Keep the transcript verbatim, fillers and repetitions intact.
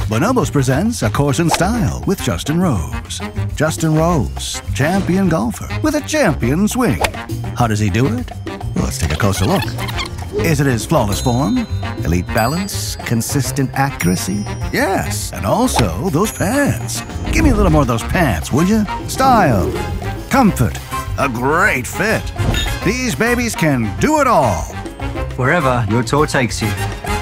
Bonobos presents A Course in Style with Justin Rose. Justin Rose, champion golfer with a champion swing. How does he do it? Well, let's take a closer look. Is it his flawless form, elite balance, consistent accuracy? Yes, and also those pants. Give me a little more of those pants, would you? Style, comfort, a great fit. These babies can do it all. Wherever your tour takes you.